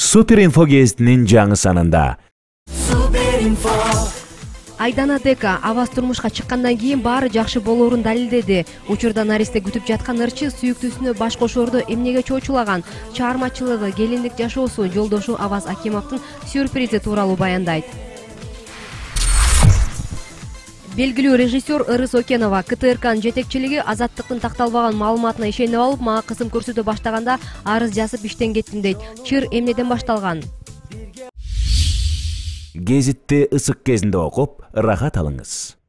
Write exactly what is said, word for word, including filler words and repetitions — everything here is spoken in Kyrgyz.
Суперинфо гезитинин жаңы санында. Айдана Дека Аваз турмушка чыккандан кийин баары жакшы болоорун далилдеди. Учурда наристе күтүп жаткан ырчы сүйүктүүсүнө баш кошоорду эмнеге чоочулаган? Чыгармачылыгы, келиндик жашоосу жолдошу Аваз Акимовдун сюрпризи тууралуу баяндайт. Белгилүү режиссер Ырыс Окенова К Т Р К'нын жетекчилиги азаттыктын такталбаган маалыматына ишенип алып, мага кысым көрсөтө баштаганда арыз жазып иштен кеттим дейт. Чыр эмнеден башталган? Гезитти ысык кезинде окуп, ырахат алыңыз.